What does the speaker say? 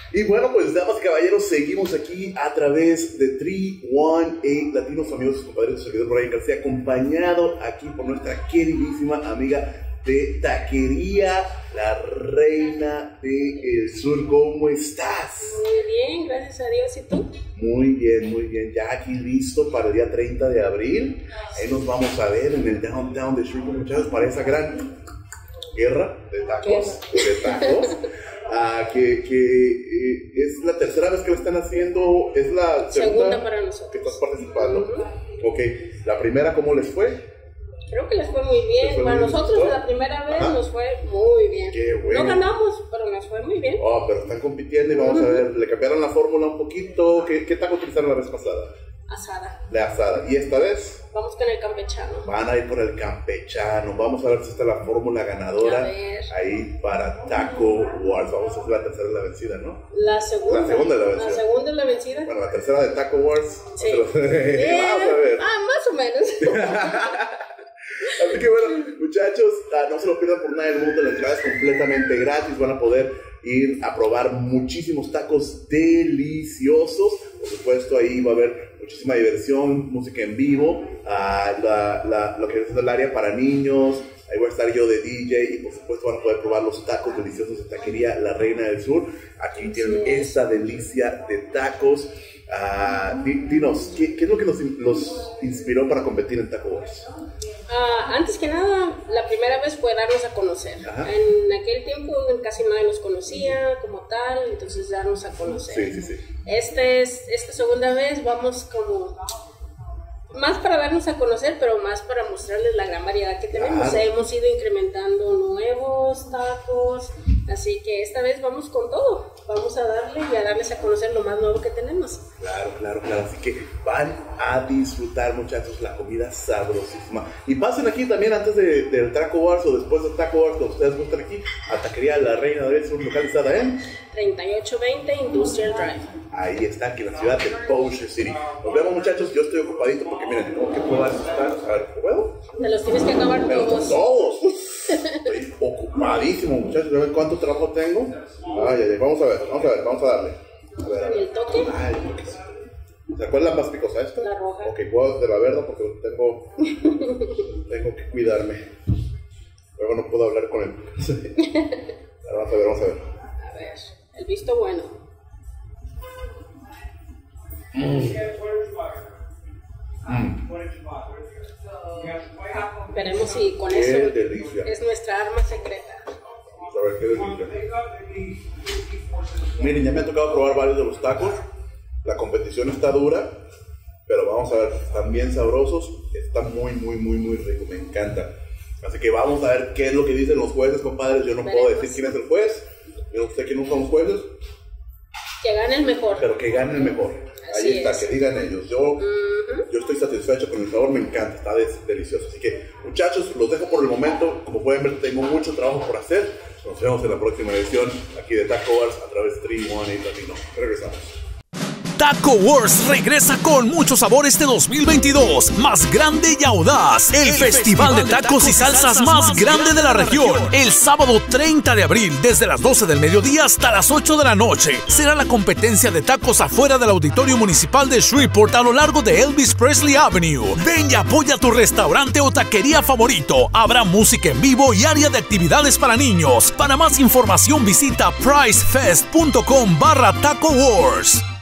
Y bueno, pues damas y caballeros, seguimos aquí a través de 318 Latinos, amigos y compadres, su servidor Brian García, acompañado aquí por nuestra queridísima amiga de Taquería La Reina del Sur. ¿Cómo estás? Muy bien, gracias a Dios. ¿Y tú? Muy bien, muy bien. Ya aquí listo para el día 30 de abril. Ahí nos vamos a ver en el downtown de Shreveport, muchachos, para esa gran guerra de tacos. Que es la tercera vez que lo están haciendo. Es la segunda para nosotros que estás participando. Ok, la primera, ¿cómo les fue? Creo que les fue muy bien. Para nosotros la primera vez nos fue muy bien. Qué bueno. No ganamos, pero nos fue muy bien. Pero están compitiendo y vamos a ver, le cambiaron la fórmula un poquito. ¿Qué taco utilizaron la vez pasada? Asada. La asada. ¿Y esta vez? Vamos con el campechano. Van a ir por el campechano. Vamos a ver si está la fórmula ganadora ahí para Taco Wars. Vamos a hacer la tercera de la vencida, ¿no? La segunda. La segunda es la vencida. La segunda es la vencida. Bueno, la tercera de Taco Wars. Sí. Vamos a ver. Más o menos. Así que bueno, muchachos, no se lo pierdan por nada del mundo. La entrada es completamente gratis. Van a poder ir a probar muchísimos tacos deliciosos. Por supuesto, ahí va a haber muchísima diversión, música en vivo, lo que es el área para niños. Ahí voy a estar yo de DJ y por supuesto van a poder probar los tacos deliciosos de Taquería La Reina del Sur. Aquí tienen esta delicia de tacos. Dinos, ¿qué es lo que los inspiró para competir en Taco Wars? Antes que nada, la primera vez fue darnos a conocer. Ajá. En aquel tiempo casi nadie nos conocía como tal, entonces darnos a conocer. Sí. Esta segunda vez vamos como más para darnos a conocer, pero más para mostrarles la gran variedad que tenemos. Claro. Hemos ido incrementando nuevos tacos, así que esta vez vamos con todo. Vamos a darle y a darles a conocer lo más nuevo que tenemos. Claro. Así que van a disfrutar, muchachos, la comida sabrosísima. Y pasen aquí también antes del Taco Wars o después del Taco Wars, cuando ustedes gusten aquí, a Taquería La Reina del Sur, localizada en 3820 Industrial Drive. Ahí está, aquí en la ciudad de Bossier City. Nos vemos, muchachos. Yo estoy ocupadito porque miren, tengo que probar estos tacos. A ver, ¿puedo? Te los tienes que acabar todos. Estoy ocupadísimo, muchachos. A ver cuánto trabajo tengo. Ay, vamos a darle. A ver. ¿Y el toque? Ay, el toque sí. ¿Cuál es la más picosa esta? La roja. Ok, puedo de la verde porque tengo que cuidarme. Luego no puedo hablar con él. Vamos a ver. A ver, el visto bueno. Veremos si con qué eso delicia. es nuestra arma secreta. Vamos a ver qué delicia. Miren, ya me ha tocado probar varios de los tacos. La competición está dura, pero vamos a ver, están bien sabrosos. Está muy rico, me encanta. Así que vamos a ver qué es lo que dicen los jueces, compadres. Yo no puedo decir quién es el juez. Yo no sé quiénes son los jueces. Que gane el mejor. Pero que gane el mejor. Así ahí está, es. Que digan ellos. Yo estoy satisfecho con el sabor, me encanta, está delicioso. Así que, muchachos, los dejo por el momento. Como pueden ver, tengo mucho trabajo por hacer. Nos vemos en la próxima edición aquí de Taco Wars a través de 318 Latino. Regresamos. Taco Wars regresa con mucho sabor este 2022, más grande y audaz. El festival de tacos y salsas más grande de la región. El sábado 30 de abril, desde las 12 del mediodía hasta las 8 de la noche. Será la competencia de tacos afuera del Auditorio Municipal de Shreveport a lo largo de Elvis Presley Avenue. Ven y apoya tu restaurante o taquería favorito. Habrá música en vivo y área de actividades para niños. Para más información visita pricefest.com/Taco Wars.